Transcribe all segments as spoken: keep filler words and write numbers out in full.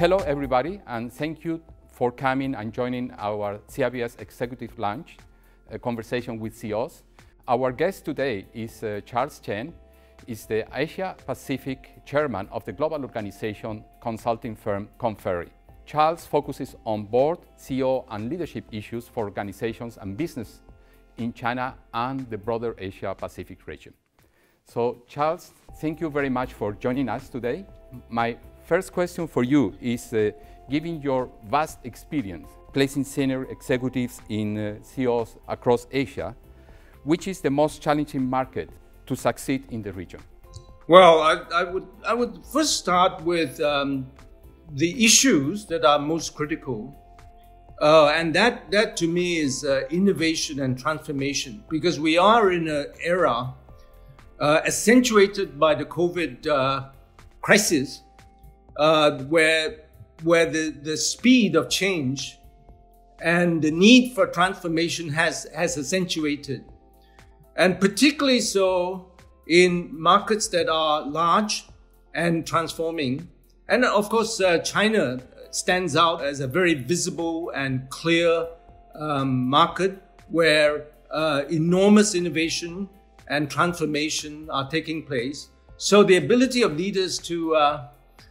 Hello, everybody, and thank you for coming and joining our C E I B S Executive Lunch, a conversation with C E Os. Our guest today is uh, Charles Tseng, is the Asia Pacific Chairman of the global organization consulting firm Korn Ferry. Charles focuses on board, C E O, and leadership issues for organizations and business in China and the broader Asia Pacific region. So, Charles, thank you very much for joining us today. My first question for you is, uh, given your vast experience placing senior executives in uh, C E Os across Asia, which is the most challenging market to succeed in the region? Well, I, I would I would first start with um, the issues that are most critical, uh, and that that to me is uh, innovation and transformation, because we are in an era uh, accentuated by the COVID uh, crisis, uh, where where the the speed of change and the need for transformation has has accentuated. And particularly so in markets that are large and transforming. And of course, uh, China stands out as a very visible and clear um, market where uh, enormous innovation and transformation are taking place. So the ability of leaders to uh,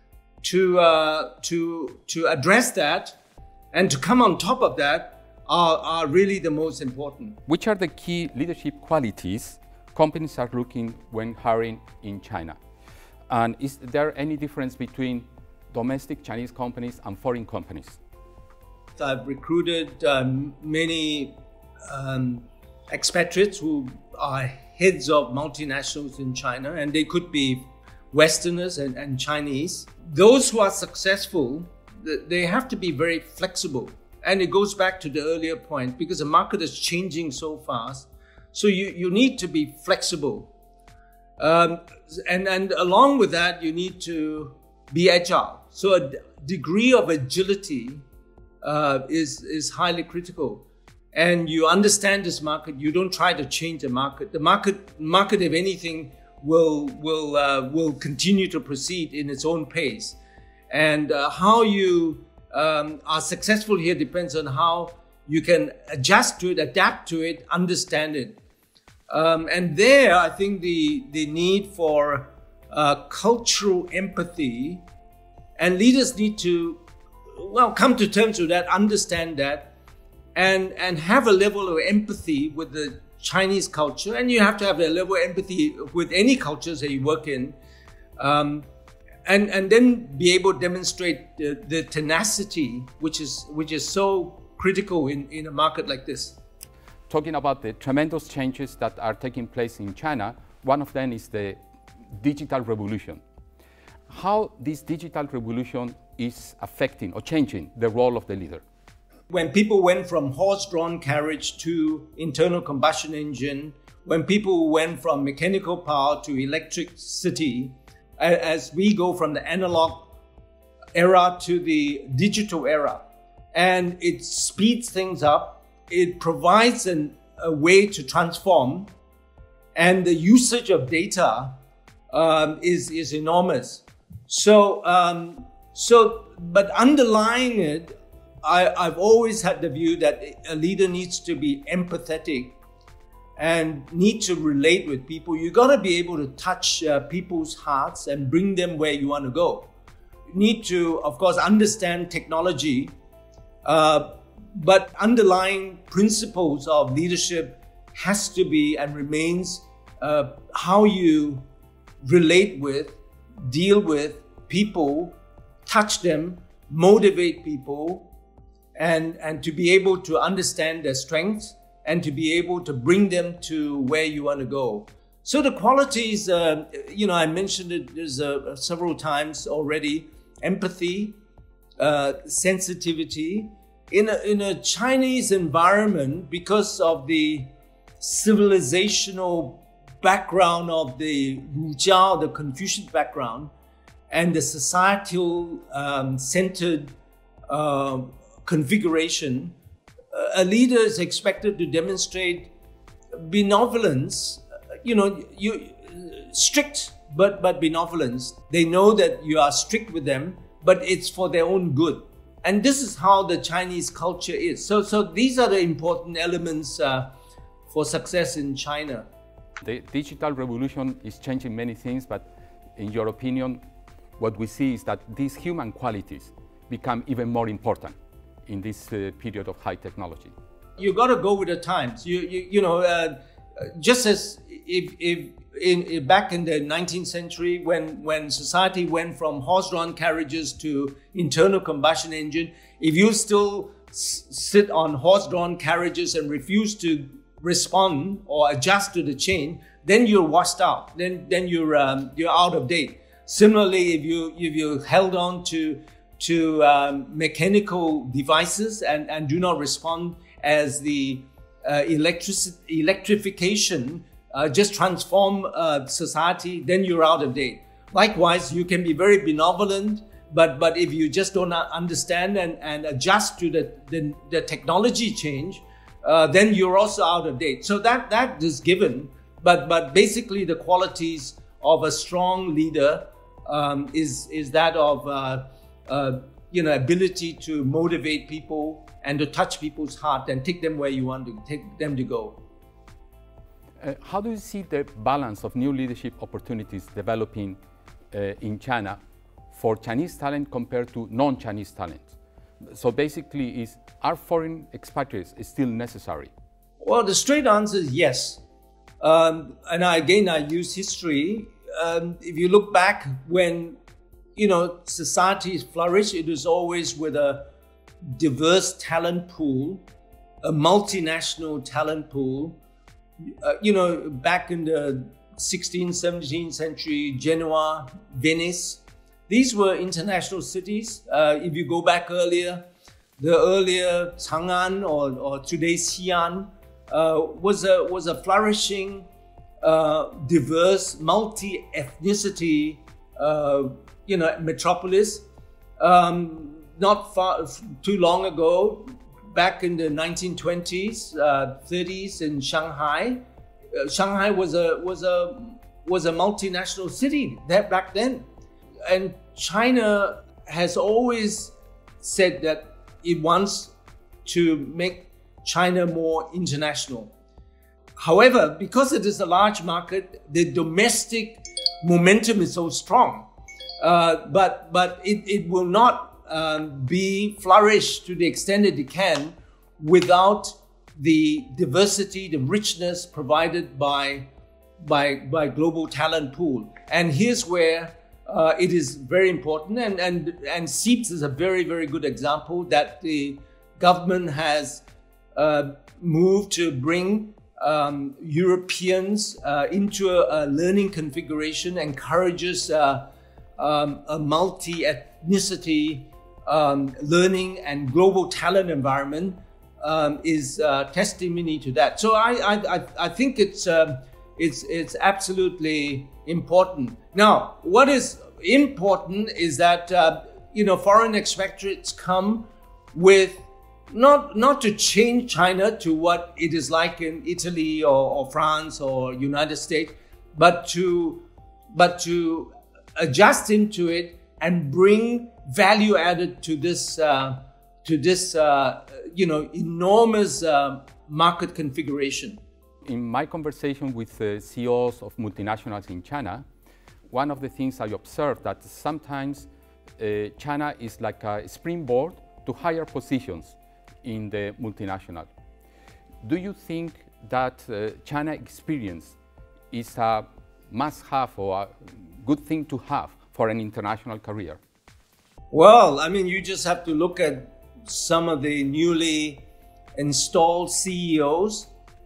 to uh, to to address that and to come on top of that Are, are really the most important. Which are the key leadership qualities companies are looking when hiring in China? And is there any difference between domestic Chinese companies and foreign companies? I've recruited um, many um, expatriates who are heads of multinationals in China, and they could be Westerners and, and Chinese. Those who are successful, they have to be very flexible. And it goes back to the earlier point, because the market is changing so fast. So you, you need to be flexible. Um, and, and along with that, you need to be agile. So a degree of agility uh, is, is highly critical. And you understand this market. You don't try to change the market. The market, market if anything, will, will, uh, will continue to proceed in its own pace. And uh, how you Um, are successful here depends on how you can adjust to it, adapt to it, understand it. Um, and there, I think the, the need for uh, cultural empathy, and leaders need to, well, come to terms with that, understand that, and, and have a level of empathy with the Chinese culture. And you have to have a level of empathy with any cultures that you work in. Um, And, and then be able to demonstrate the, the tenacity, which is, which is so critical in, in a market like this. Talking about the tremendous changes that are taking place in China, one of them is the digital revolution. How this digital revolution is affecting or changing the role of the leader? When people went from horse-drawn carriage to internal combustion engine, when people went from mechanical power to electricity, as we go from the analog era to the digital era, and it speeds things up, it provides an, a way to transform, and the usage of data um, is, is enormous. So, um, so, but underlying it, I, I've always had the view that a leader needs to be empathetic and need to relate with people. You got to be able to touch uh, people's hearts and bring them where you want to go. You need to, of course, understand technology, uh, but underlying principles of leadership has to be and remains uh, how you relate with, deal with people, touch them, motivate people, and, and to be able to understand their strengths and to be able to bring them to where you want to go. So the qualities, uh, you know, I mentioned it there's, uh, several times already: empathy, uh, sensitivity. In a, in a Chinese environment, because of the civilizational background of the Rujiao, the Confucian background, and the societal um, centered uh, configuration, a leader is expected to demonstrate benevolence, you know, you strict but but benevolence. They know that you are strict with them, but it's for their own good. And this is how the Chinese culture is. So, so these are the important elements uh, for success in China. The digital revolution is changing many things, but in your opinion, what we see is that these human qualities become even more important in this uh, period of high technology. You got to go with the times. You, you, you know, uh, just as if, if in, in back in the nineteenth century, when when society went from horse-drawn carriages to internal combustion engine, if you still s sit on horse-drawn carriages and refuse to respond or adjust to the change, then you're washed out. Then then you're um, you're out of date. Similarly, if you if you held on to to um, mechanical devices and and do not respond as the uh, electric electrification uh, just transform uh, society, then you're out of date. Likewise, you can be very benevolent, but but if you just don't understand and and adjust to the the, the technology change, uh, then you're also out of date. So that that is given, but but basically the qualities of a strong leader um, is is that of uh, uh, you know ability to motivate people and to touch people's heart and take them where you want to take them to go. Uh, how do you see the balance of new leadership opportunities developing uh, in China for Chinese talent compared to non-Chinese talent? So basically, is are foreign expatriates still necessary? Well, the straight answer is yes. Um, and I, again, I use history. Um, if you look back when, you know, societies flourish, it is always with a diverse talent pool, a multinational talent pool. Uh, you know, back in the sixteenth, seventeenth century, Genoa, Venice, these were international cities. Uh, if you go back earlier, the earlier Chang'an or, or today's Xi'an uh, was a was a flourishing, uh, diverse, multi-ethnicity, uh, you know, metropolis. Um, not far too long ago, back in the nineteen twenties, uh, thirties in Shanghai, uh, Shanghai was a was a was a multinational city that back then, and China has always said that it wants to make China more international. However, because it is a large market, the domestic momentum is so strong, uh, but but it, it will not um, be flourished to the extent that it can without the diversity, the richness provided by by by global talent pool. And here's where uh, it is very important, and and and C E I B S is a very very good example that the government has uh, moved to bring um, Europeans uh, into a, a learning configuration, encourages uh, um, a multi-ethnicity um, learning and global talent environment. Um, is uh, testimony to that. So I I I think it's um, it's it's absolutely important. Now, what is important is that uh, you know foreign expatriates come with not not to change China to what it is like in Italy or, or France or United States, but to but to adjust into it and bring value added to this. Uh, to this, uh, you know, enormous uh, market configuration. In my conversation with uh, C E Os of multinationals in China, one of the things I observed that sometimes uh, China is like a springboard to higher positions in the multinational. Do you think that uh, China experience is a must-have or a good thing to have for an international career? Well, I mean, you just have to look at some of the newly installed C E Os.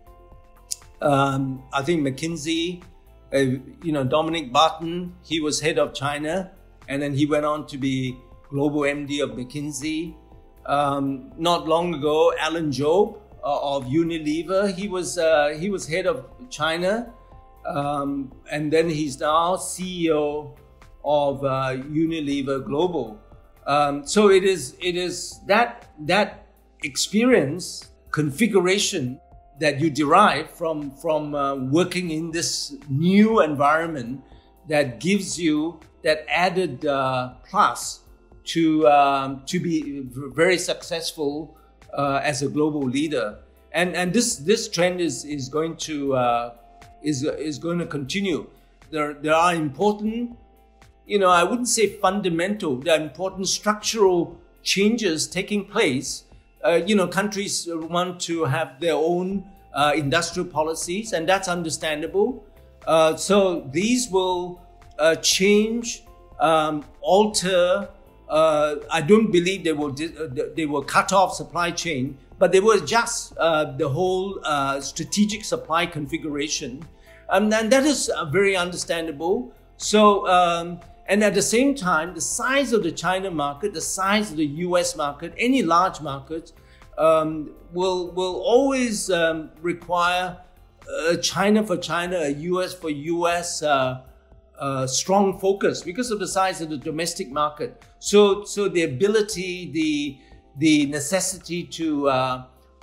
Um, I think McKinsey, uh, you know, Dominic Barton, he was head of China, and then he went on to be global M D of McKinsey. Um, not long ago, Alan Jobe uh, of Unilever, he was uh, he was head of China, um, and then he's now C E O of uh, Unilever Global. Um, so it is it is that that experience configuration that you derive from from uh, working in this new environment that gives you that added uh, plus to um, to be very successful uh, as a global leader. And and this this trend is is going to uh, is is going to continue. There there are important, you know, I wouldn't say fundamental, there are important structural changes taking place. Uh, you know, countries want to have their own uh, industrial policies, and that's understandable. Uh, so these will uh, change, um, alter. Uh, I don't believe they will they will cut off supply chain, but they will adjust uh, the whole uh, strategic supply configuration, um, and that is uh, very understandable. So. Um, And at the same time, the size of the China market, the size of the U S market, any large market, um, will will always um, require uh, China for China, a U S for U S uh, uh, strong focus because of the size of the domestic market. So, so the ability, the the necessity to uh,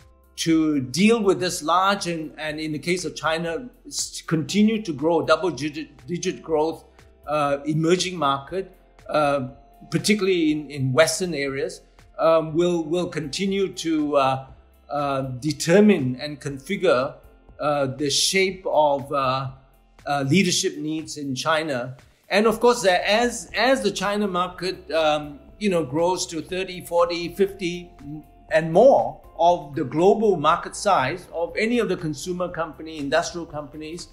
to deal with this large and and in the case of China, continue to grow, double digit digit growth. Uh, emerging market, uh, particularly in, in Western areas, um, will will continue to uh, uh, determine and configure uh, the shape of uh, uh, leadership needs in China. And of course, as as the China market um, you know grows to thirty, forty, fifty and more of the global market size of any of the consumer company, industrial companies,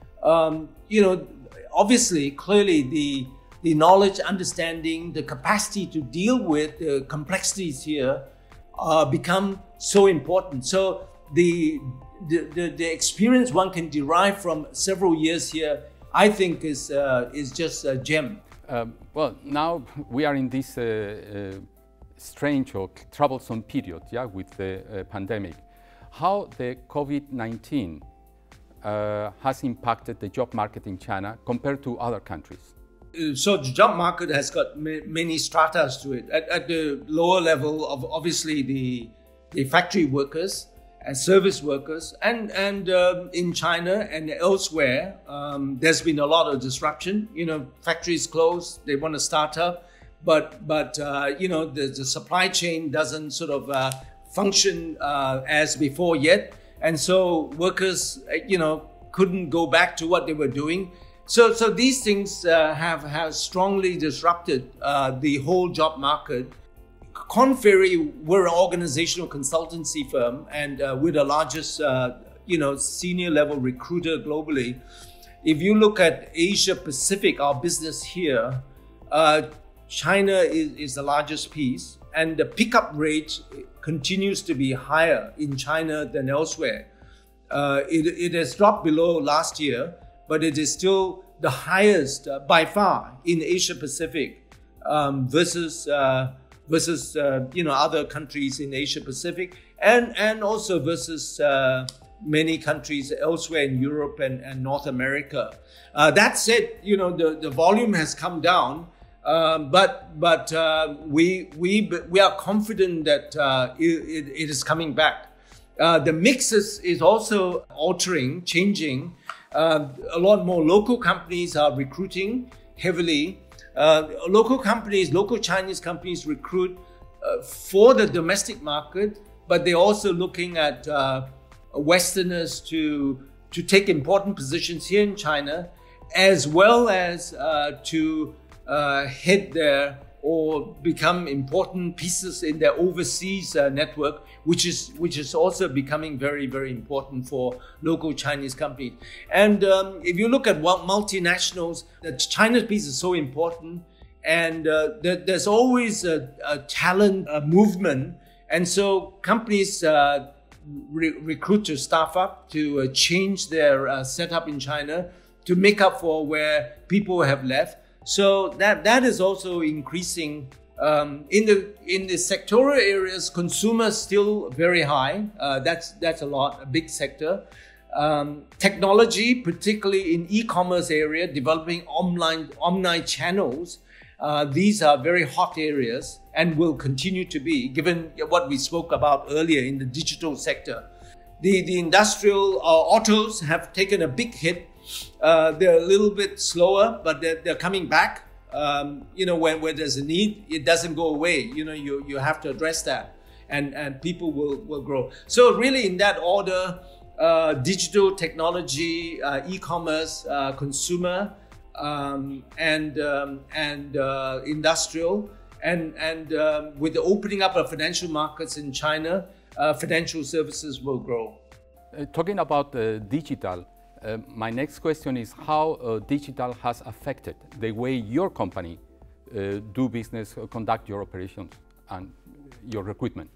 um, you know. Obviously, clearly, the the knowledge, understanding, the capacity to deal with the complexities here uh, become so important. So the, the the the experience one can derive from several years here, I think, is uh, is just a gem. Um, well, now we are in this uh, uh, strange or troublesome period, yeah, with the uh, pandemic. How the COVID nineteen Uh, has impacted the job market in China compared to other countries? So the job market has got ma many stratas to it. At, at the lower level of obviously the, the factory workers and service workers, and and um, in China and elsewhere, um, there's been a lot of disruption. You know, factories close, they want to start up, but but uh, you know the, the supply chain doesn't sort of uh, function uh, as before yet. And so workers, you know, couldn't go back to what they were doing. So, so these things uh, have, have strongly disrupted uh, the whole job market. Korn Ferry, we're an organizational consultancy firm, and uh, we're the largest, uh, you know, senior level recruiter globally. If you look at Asia Pacific, our business here, uh, China is, is the largest piece, and the pickup rate continues to be higher in China than elsewhere. Uh, it, it has dropped below last year, but it is still the highest uh, by far in Asia Pacific um, versus uh, versus uh, you know other countries in Asia Pacific, and and also versus uh, many countries elsewhere in Europe and, and North America. Uh, that said, you know the, the volume has come down. Um, but but uh, we we we are confident that uh, it, it is coming back. Uh, the mix is, is also altering, changing. Uh, a lot more local companies are recruiting heavily. Uh, local companies, local Chinese companies recruit uh, for the domestic market, but they're also looking at uh, Westerners to to take important positions here in China, as well as uh, to Uh, head there or become important pieces in their overseas uh, network, which is which is also becoming very very important for local Chinese companies. And um, if you look at what multinationals, the China piece is so important, and uh, there, there's always a, a talent a movement, and so companies uh, re recruit to staff up to uh, change their uh, setup in China to make up for where people have left. So that that is also increasing um, in the in the sectoral areas. Consumers still very high. Uh, that's that's a lot, a big sector. Um, technology, particularly in e-commerce area, developing online omni channels. Uh, these are very hot areas and will continue to be, given what we spoke about earlier in the digital sector. The the industrial uh, autos have taken a big hit. Uh, they're a little bit slower, but they're, they're coming back. Um, you know, when, when there's a need, it doesn't go away. You know, you, you have to address that, and, and people will, will grow. So really in that order, uh, digital technology, uh, e-commerce, uh, consumer, um, and, um, and uh, industrial, and, and um, with the opening up of financial markets in China, uh, financial services will grow. Uh, talking about uh, digital, uh, my next question is how uh, digital has affected the way your company uh, do business, uh, conduct your operations and your recruitment.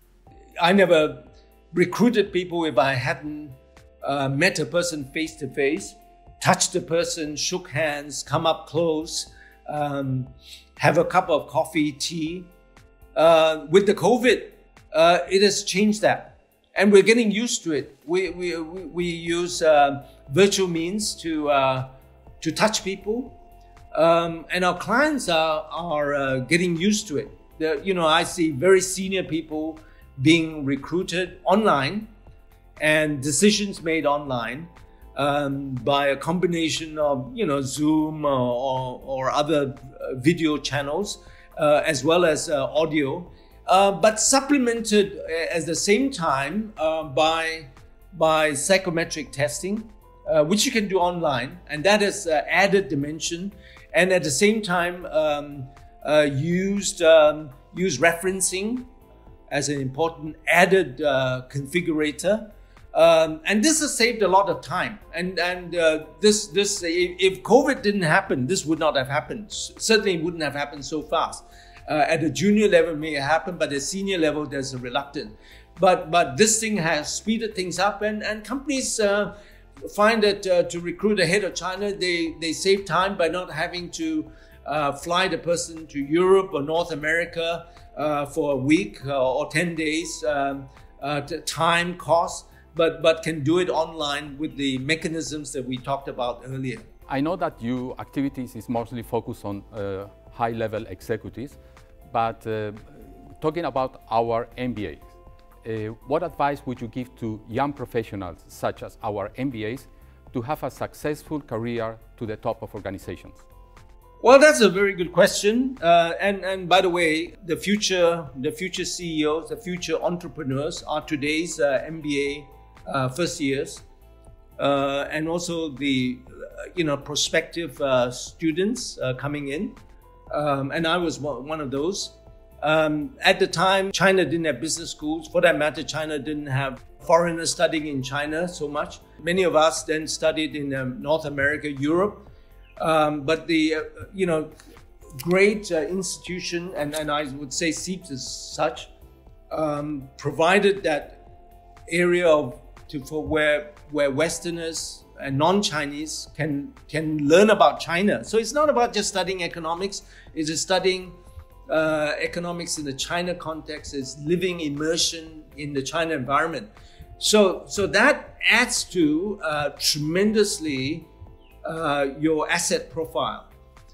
I never recruited people if I hadn't uh, met a person face to face, touched a person, shook hands, come up close, um, have a cup of coffee, tea. Uh, with the COVID, uh, it has changed that. And we're getting used to it. We, we, we use uh, virtual means to, uh, to touch people. Um, and our clients are, are uh, getting used to it. The, you know, I see very senior people being recruited online and decisions made online um, by a combination of, you know, Zoom or, or, or other video channels, uh, as well as uh, audio. Uh, but supplemented at the same time uh, by, by psychometric testing, uh, which you can do online, and that is uh, added dimension. And at the same time, um, uh, used, um, used referencing as an important added uh, configurator. Um, and this has saved a lot of time. And, and uh, this, this, if COVID didn't happen, this would not have happened. Certainly it wouldn't have happened so fast. Uh, at the junior level, it may happen, but at the senior level, there's a reluctance. But but this thing has speeded things up, and and companies uh, find that uh, to recruit a head of China, they they save time by not having to uh, fly the person to Europe or North America uh, for a week uh, or ten days, um, uh, time, cost, but but can do it online with the mechanisms that we talked about earlier. I know that your activities is mostly focused on uh, high-level executives. But uh, talking about our M B As, uh, what advice would you give to young professionals such as our M B As to have a successful career to the top of organizations? Well, that's a very good question. Uh, and, and by the way, the future, the future C E Os, the future entrepreneurs are today's uh, M B A uh, first years, uh, and also the uh, you know prospective uh, students uh, coming in. Um, and I was one of those. Um, at the time, China didn't have business schools. For that matter, China didn't have foreigners studying in China so much. Many of us then studied in um, North America, Europe. Um, but the, uh, you know, great uh, institution, and, and I would say C E I B S as such, um, provided that area of to, for where, where Westerners and non-Chinese can can learn about China. So it's not about just studying economics. It's just studying uh, economics in the China context. It's living immersion in the China environment. So so that adds to uh, tremendously uh, your asset profile.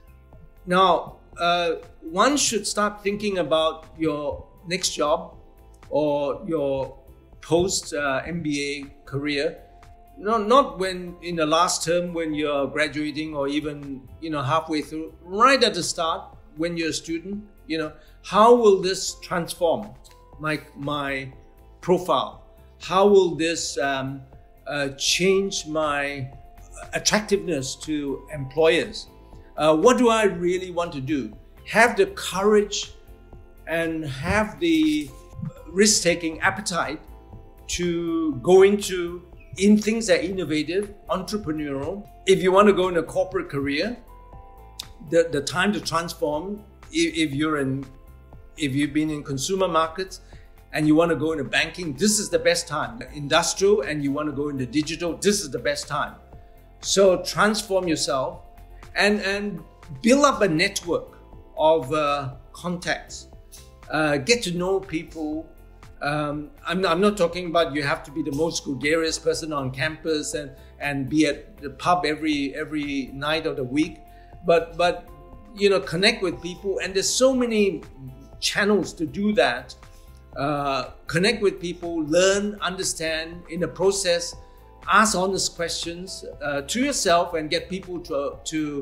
Now uh, one should start thinking about your next job or your post uh, M B A career. No, not when in the last term when you're graduating, or even you know halfway through. Right at the start, when you're a student, you know how will this transform my my profile? How will this um, uh, change my attractiveness to employers? Uh, what do I really want to do? Have the courage and have the risk-taking appetite to go into in things that are innovative, entrepreneurial. If you want to go in a corporate career, the, the time to transform, if, if you're in, if you've been in consumer markets and you want to go into banking, this is the best time. Industrial, and you want to go into digital, this is the best time. So transform yourself and, and build up a network of uh, contacts. Uh, get to know people. Um, I'm, I'm not talking about you have to be the most gregarious person on campus and, and be at the pub every every night of the week, but but you know connect with people, and there's so many channels to do that. Uh, connect with people, learn, understand in the process, ask honest questions uh, to yourself, and get people to to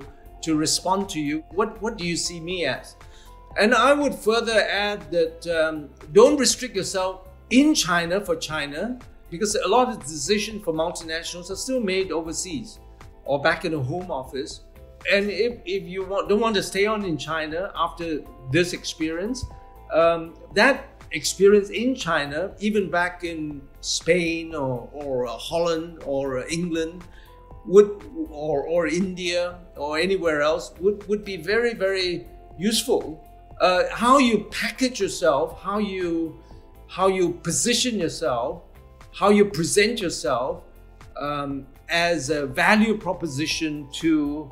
to respond to you. What, what do you see me as? And I would further add that um, don't restrict yourself in China for China, because a lot of decisions for multinationals are still made overseas or back in a home office. And if, if you want, don't want to stay on in China after this experience, um, that experience in China, even back in Spain or, or Holland or England, would or, or India or anywhere else, would, would be very, very useful. Uh, how you package yourself, how you, how you position yourself, how you present yourself um, as a value proposition to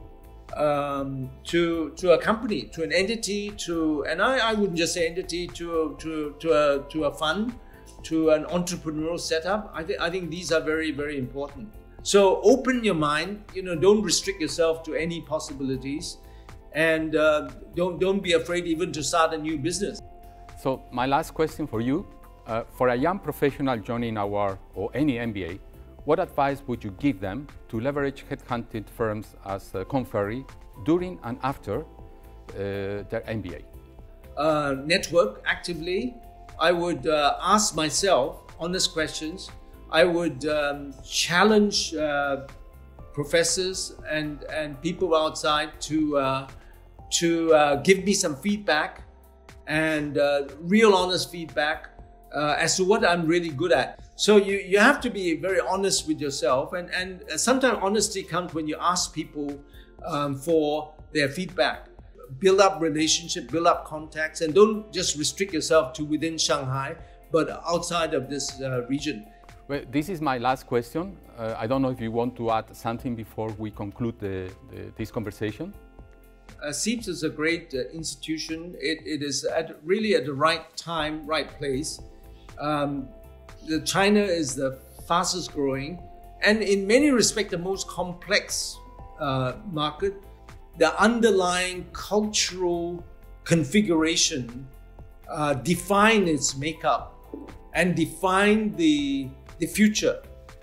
Um, to to a company, to an entity, to and I, I wouldn't just say entity, to to to a to a fund, to an entrepreneurial setup. I think I think these are very very important. So open your mind. You know, don't restrict yourself to any possibilities, and uh, don't don't be afraid even to start a new business. So my last question for you, uh, for a young professional joining our or any M B A, what advice would you give them to leverage headhunted firms as uh, Korn Ferry during and after uh, their M B A? Uh, network actively. I would uh, ask myself honest questions. I would um, challenge uh, professors and, and people outside to, uh, to uh, give me some feedback and uh, real honest feedback uh, as to what I'm really good at. So you, you have to be very honest with yourself, and, and sometimes honesty comes when you ask people um, for their feedback. Build up relationship, build up contacts, and don't just restrict yourself to within Shanghai, but outside of this uh, region. Well, this is my last question. Uh, I don't know if you want to add something before we conclude the, the, this conversation. Uh, C E I B S is a great uh, institution. It, it is at, really at the right time, right place. Um, The China is the fastest growing and in many respects the most complex uh, market. The underlying cultural configuration uh, define its makeup and define the, the future.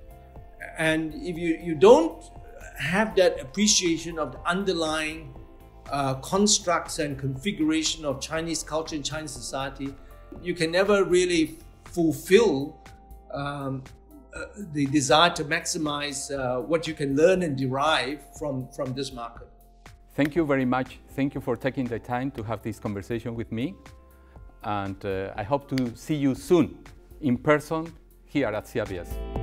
And if you, you don't have that appreciation of the underlying uh, constructs and configuration of Chinese culture and Chinese society, you can never really fulfill Um, uh, the desire to maximize uh, what you can learn and derive from, from this market. Thank you very much. Thank you for taking the time to have this conversation with me. And uh, I hope to see you soon in person here at C E I B S.